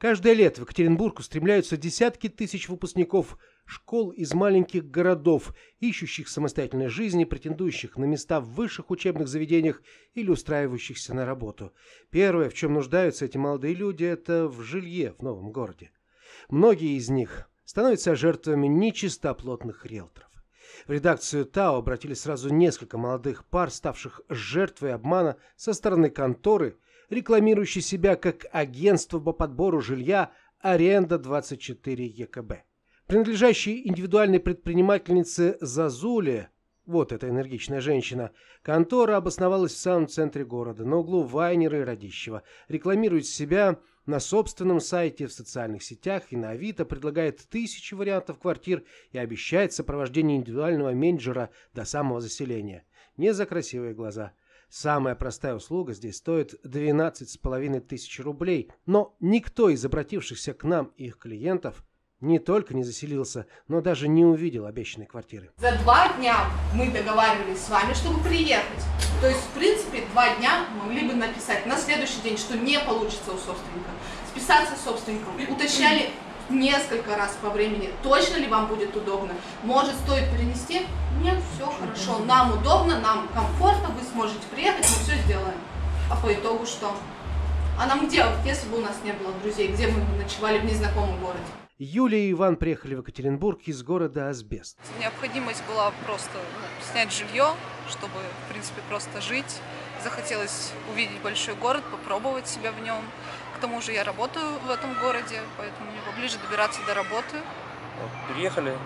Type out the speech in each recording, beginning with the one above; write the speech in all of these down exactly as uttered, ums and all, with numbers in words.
Каждое лето в Екатеринбург устремляются десятки тысяч выпускников школ из маленьких городов, ищущих самостоятельной жизни, претендующих на места в высших учебных заведениях или устраивающихся на работу. Первое, в чем нуждаются эти молодые люди, это в жилье в новом городе. Многие из них становятся жертвами нечистоплотных риэлторов. В редакцию ТАО обратились сразу несколько молодых пар, ставших жертвой обмана со стороны конторы, рекламирующей себя как агентство по подбору жилья «Аренда двадцать четыре Е К Б». Принадлежащей индивидуальной предпринимательнице Зазуле, вот эта энергичная женщина, контора обосновалась в самом центре города, на углу Вайнера и Радищева, рекламирует себя на собственном сайте, в социальных сетях и на Авито, предлагает тысячи вариантов квартир и обещает сопровождение индивидуального менеджера до самого заселения. Не за красивые глаза. Самая простая услуга здесь стоит двенадцать с половиной тысяч рублей, но никто из обратившихся к нам и их клиентов не только не заселился, но даже не увидел обещанной квартиры. За два дня мы договаривались с вами, чтобы приехать. То есть, в принципе, два дня могли бы написать на следующий день, что не получится у собственника. Списаться с собственником. Уточняли несколько раз по времени, точно ли вам будет удобно. Может, стоит перенести? Нет, все хорошо. Нам удобно, нам комфортно, вы сможете приехать, мы все сделаем. А по итогу что? А нам где, если бы у нас не было друзей, где мы ночевали в незнакомом городе? Юлия и Иван приехали в Екатеринбург из города Асбест. Необходимость была просто ну, снять жилье, чтобы, в принципе, просто жить. Захотелось увидеть большой город, попробовать себя в нем. К тому же я работаю в этом городе, поэтому мне поближе добираться до работы. Вот, переехали,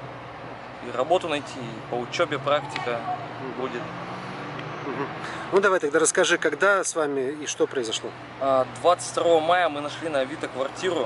и работу найти, и по учебе практика будет. Ну давай тогда расскажи, когда с вами и что произошло. двадцать второго мая мы нашли на Авито квартиру.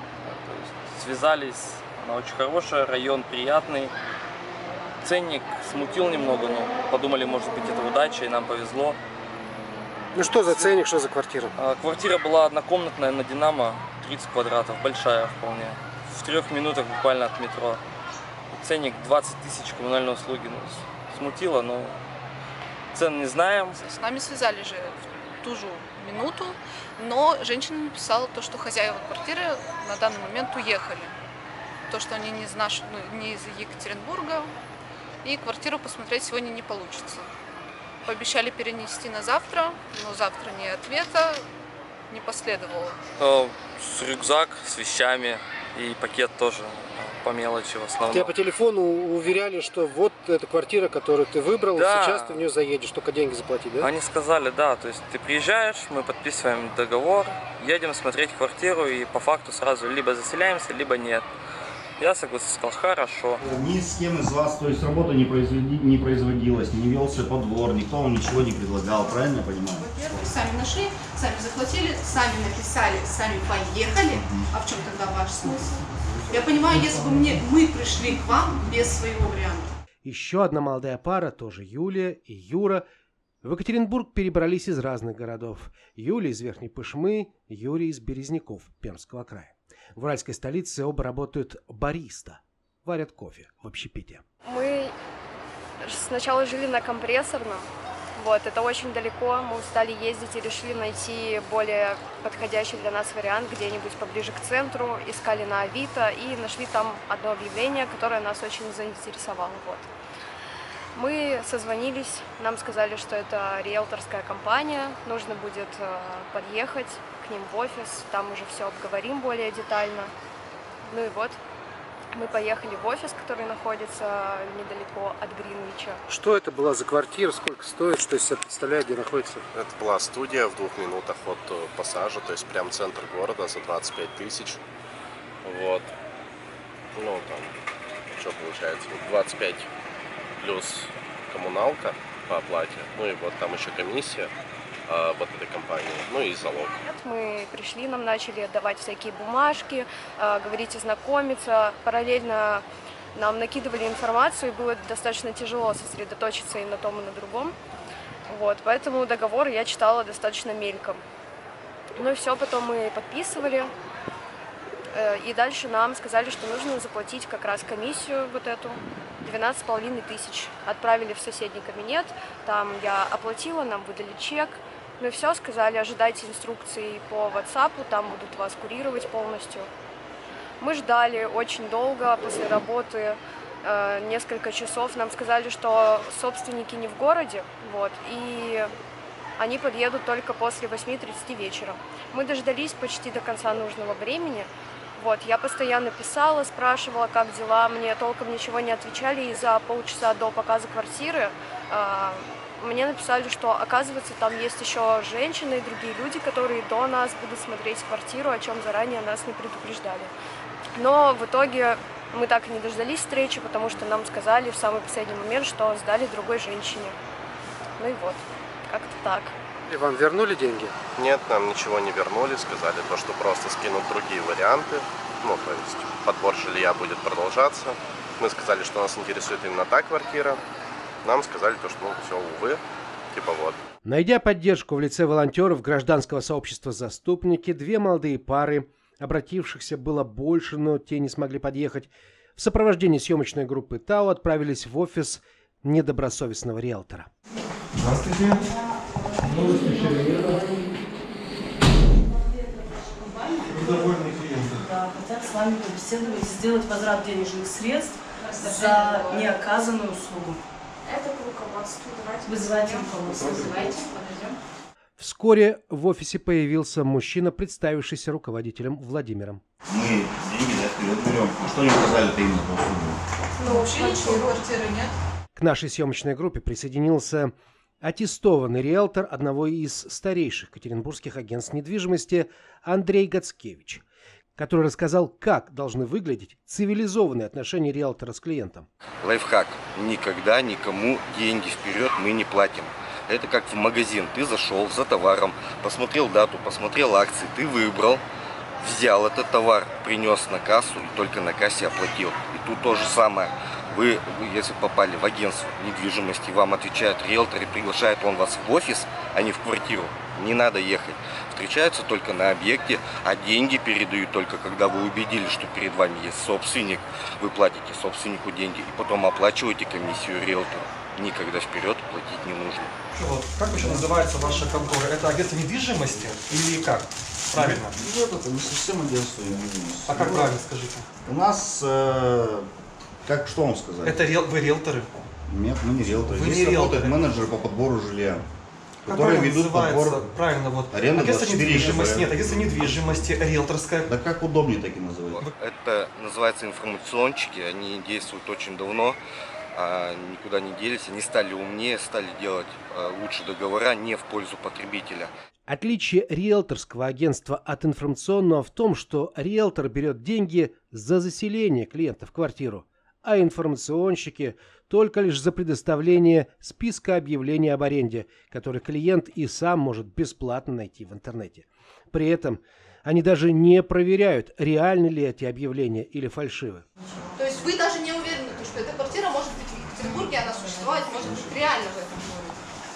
Связались, она очень хорошая, район приятный. Ценник смутил немного, но подумали, может быть, это удача, и нам повезло. Ну что за ценник, что за квартира? Квартира была однокомнатная на Динамо, тридцать квадратов, большая вполне. В трех минутах буквально от метро. Ценник двадцать тысяч коммунальной услуги. Ну, смутило, но цен не знаем. С нами связали же в ту же минуту, но женщина написала то, что хозяева квартиры на данный момент уехали. То, что они не из, наш... ну, не из Екатеринбурга, и квартиру посмотреть сегодня не получится. Пообещали перенести на завтра, но завтра ни ответа не последовало. С рюкзак с вещами и пакет тоже по мелочи в основном. Тебя по телефону уверяли, что вот эта квартира, которую ты выбрал, да. Сейчас ты в нее заедешь, только деньги заплатить, да? Они сказали, да, то есть ты приезжаешь, мы подписываем договор, едем смотреть квартиру и по факту сразу либо заселяемся, либо нет. Я согласился, сказал, хорошо. Ни с кем из вас, то есть работа не, произведи, не производилась, не велся подбор, никто вам ничего не предлагал, правильно я понимаю? Во-первых, сами нашли, сами заплатили, сами написали, сами поехали. А в чем тогда ваш смысл? Я понимаю, если бы мне, мы пришли к вам без своего варианта. Еще одна молодая пара, тоже Юлия и Юра, в Екатеринбург перебрались из разных городов. Юлия из Верхней Пышмы, Юрий из Березняков Пермского края. В уральской столице оба работают бариста, варят кофе в общепите. Мы сначала жили на Компрессорном, вот, это очень далеко, мы устали ездить и решили найти более подходящий для нас вариант где-нибудь поближе к центру, искали на Авито и нашли там одно объявление, которое нас очень заинтересовало. Вот. Мы созвонились, нам сказали, что это риэлторская компания, нужно будет подъехать к ним в офис, там уже все обговорим более детально. Ну и вот, мы поехали в офис, который находится недалеко от Гринвича. Что это была за квартира, сколько стоит, что из себя представляет, где находится? Это была студия в двух минутах от пассажа, то есть прям центр города за двадцать пять тысяч. Вот. Ну там, что получается, двадцать пять плюс коммуналка по оплате, ну и вот там еще комиссия а, вот этой компании, ну и залог. Мы пришли, нам начали отдавать всякие бумажки, а, говорить и знакомиться, параллельно нам накидывали информацию, и было достаточно тяжело сосредоточиться и на том, и на другом. Вот, поэтому договор я читала достаточно мельком. Ну и все, потом мы подписывали. И дальше нам сказали, что нужно заплатить как раз комиссию вот эту, двенадцать с половиной тысяч. Отправили в соседний кабинет, там я оплатила, нам выдали чек, Ну и все, сказали, ожидайте инструкции по WhatsApp, там будут вас курировать полностью. Мы ждали очень долго после работы, э, несколько часов. Нам сказали, что собственники не в городе, вот, и они подъедут только после восьми тридцати вечера. Мы дождались почти до конца нужного времени. Вот, я постоянно писала, спрашивала, как дела, мне толком ничего не отвечали, и за полчаса до показа квартиры э, мне написали, что, оказывается, там есть еще женщины и другие люди, которые до нас будут смотреть квартиру, о чем заранее нас не предупреждали. Но в итоге мы так и не дождались встречи, потому что нам сказали в самый последний момент, что сдали другой женщине. Ну и вот, как-то так. И вам вернули деньги? Нет, нам ничего не вернули, сказали то, что просто скинут другие варианты. Ну, то есть подбор жилья будет продолжаться. Мы сказали, что нас интересует именно та квартира. Нам сказали то, что ну все, увы, типа вот. Найдя поддержку в лице волонтеров гражданского сообщества «Заступники», две молодые пары, обратившихся было больше, но те не смогли подъехать, в сопровождении съемочной группы ТАО отправились в офис недобросовестного риэлтора. Здравствуйте. Довольные клиенты. Да, хотят с вами побеседовать, сделать возврат денежных средств за неоказанную услугу. Это к руководству. Давайте Вызывайте руководство. Вызывайте, подождем. Вскоре в офисе появился мужчина, представившийся руководителем Владимиром. Мы деньги да, вперед берем. А что они указали-то именно по услугу? Ну, вообще ничего, квартиры нет. К нашей съемочной группе присоединился аттестованный риэлтор одного из старейших екатеринбургских агентств недвижимости Андрей Гацкевич, который рассказал, как должны выглядеть цивилизованные отношения риэлтора с клиентом. Лайфхак. Никогда никому деньги вперед мы не платим. Это как в магазин. Ты зашел за товаром, посмотрел дату, посмотрел акции, ты выбрал, взял этот товар, принес на кассу и только на кассе оплатил. И тут то же самое. Вы, вы, если попали в агентство недвижимости, вам отвечает риэлтор и приглашает он вас в офис, а не в квартиру. Не надо ехать. Встречаются только на объекте, а деньги передают только когда вы убедились, что перед вами есть собственник. Вы платите собственнику деньги и потом оплачиваете комиссию риэлтору. Никогда вперед платить не нужно. Вот, как вообще называется ваша контора? Это агентство недвижимости или как? Правильно. Ну, это не совсем агентство недвижимости. А как правильно, скажите? У нас, э, как что вам сказать? Это риэл, вы риэлторы? Нет, мы не риэлторы. Вы Здесь не работают риэлторы. менеджеры по подбору жилья, Как которые правильно ведут называется? подбор Правильно, вот. аренды Агентство двадцать четыре недвижимости. ИКБ. Нет, агентство недвижимости, риэлторская. Да как удобнее, так и называть. Это называется информационщики, они действуют очень давно, а никуда не делись, они стали умнее, стали делать лучше договора не в пользу потребителя. Отличие риэлторского агентства от информационного в том, что риэлтор берет деньги за заселение клиента в квартиру, а информационщики только лишь за предоставление списка объявлений об аренде, который клиент и сам может бесплатно найти в интернете. При этом они даже не проверяют, реальны ли эти объявления или фальшивы. То есть вы даже не уверены, что эта квартира может быть в Екатеринбурге, она существовать может быть реально в этом городе.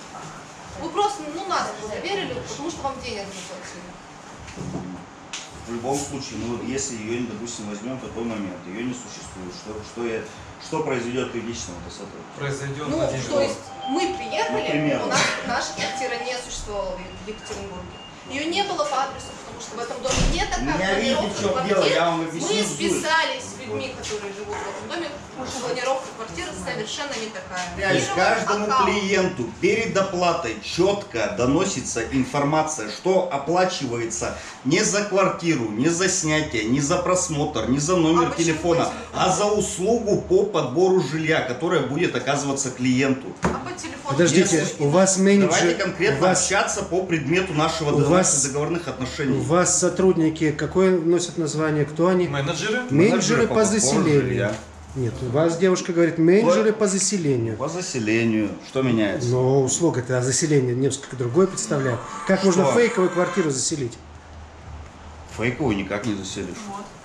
Вы просто, ну, нас проверили, потому что вам денег заплатили. В любом случае, ну, если ее, допустим, возьмем в такой момент, ее не существует, что, что, я, что произойдет личного с этого? Произойдет. Ну, то есть мы приехали, ну, у нас наша квартира не существовала в Екатеринбурге. Ее не было по адресу, потому что в этом доме нет такая планировка квартир. Мы списались с людьми, которые живут в этом доме, потому что планировка квартиры совершенно не такая. То есть каждому аккаунт. клиенту перед оплатой четко доносится информация, что оплачивается не за квартиру, не за снятие, не за просмотр, не за номер А телефона, а за услугу по подбору жилья, которая будет оказываться клиенту. А по телефону? Подождите, Если- у вас менеджер... Давайте конкретно у вас, общаться по предмету нашего у наших вас- договорных отношений. у вас сотрудники, какое носят название, кто они? Менеджеры? Менеджеры по подбору заселению. жилья. Нет, у вас девушка говорит менеджеры по заселению. По заселению. Что меняется? Но услуга-то заселение несколько другое представляет. Как можно фейковую квартиру заселить? Фейковую никак не заселишь.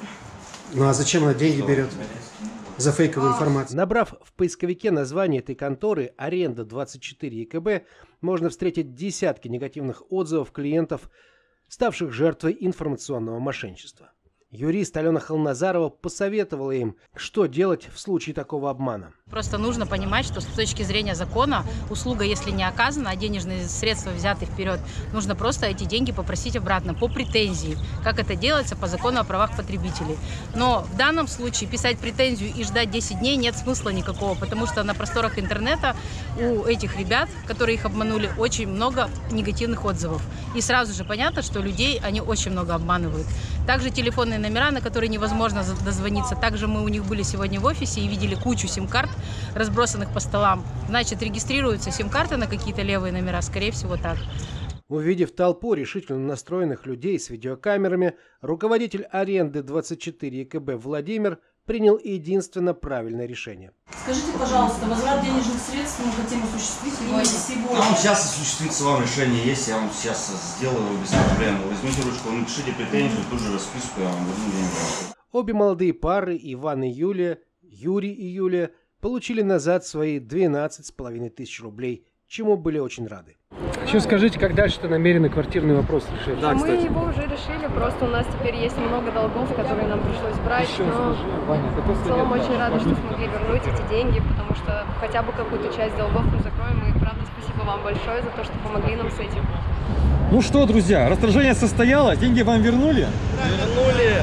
Ну а зачем она деньги Что? берет за фейковую информацию? Набрав в поисковике название этой конторы «Аренда двадцать четыре ИКБ», можно встретить десятки негативных отзывов клиентов, ставших жертвой информационного мошенничества. Юрист Алена Холназарова посоветовала им, что делать в случае такого обмана. Просто нужно понимать, что с точки зрения закона услуга, если не оказана, а денежные средства взяты вперед, нужно просто эти деньги попросить обратно по претензии, как это делается по закону о правах потребителей. Но в данном случае писать претензию и ждать десять дней нет смысла никакого, потому что на просторах интернета у этих ребят, которые их обманули, очень много негативных отзывов. И сразу же понятно, что людей они очень много обманывают. Также телефонные номера, на которые невозможно дозвониться. Также мы у них были сегодня в офисе и видели кучу сим-карт, разбросанных по столам. Значит, регистрируются сим-карты на какие-то левые номера, скорее всего так. Увидев толпу решительно настроенных людей с видеокамерами, руководитель аренды двадцать четыре ЕКБ Владимир принял единственно правильное решение. Скажите, пожалуйста, возврат денежных средств мы хотим осуществить именно сегодня. Там сейчас осуществится вам решение есть, я вам сейчас сделаю без проблем. Возьмите ручку, напишите претензию, тут же расписку, я вам верну деньги. Обе молодые пары, Иван и Юлия, Юрий и Юлия, получили назад свои двенадцать с половиной тысяч рублей, чему были очень рады. Еще скажите, как дальше-то намерены квартирный вопрос решить? Да, мы его уже решили, просто у нас теперь есть много долгов, которые нам пришлось брать, Еще но скажи, Ваня, в целом очень рады, что смогли вернуть эти деньги, потому что хотя бы какую-то часть долгов мы закроем, и правда спасибо вам большое за то, что помогли нам с этим. Ну что, друзья, расторжение состоялось, деньги вам вернули? Вернули.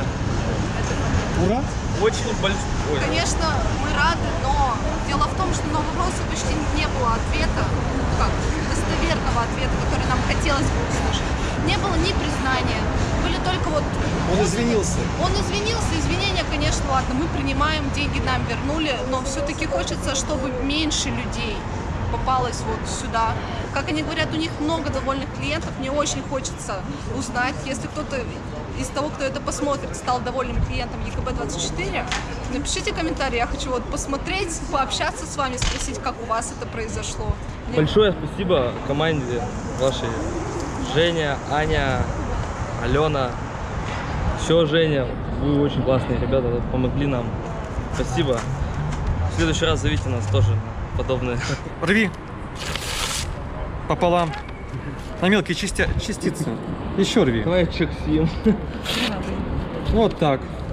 Ура! Очень большой. Конечно, мы рады, но дело в том, что на вопросы почти не было ответа, как достоверного ответа, который нам хотелось бы услышать. Не было ни признания, были только вот... Он извинился. Он извинился, извинения, конечно, ладно, мы принимаем, деньги нам вернули, но все-таки хочется, чтобы меньше людей попалось вот сюда. Как они говорят, у них много довольных клиентов, мне очень хочется узнать, если кто-то из того, кто это посмотрит, стал довольным клиентом ЕКБ двадцать четыре, напишите комментарий, я хочу вот посмотреть, пообщаться с вами, спросить, как у вас это произошло. Большое спасибо команде вашей. Женя, Аня, Алена, все, Женя, вы очень классные ребята, помогли нам. Спасибо. В следующий раз зовите нас тоже на подобные. Рви пополам на мелкие части... частицы. Еще рви. Давай чексим. Вот так.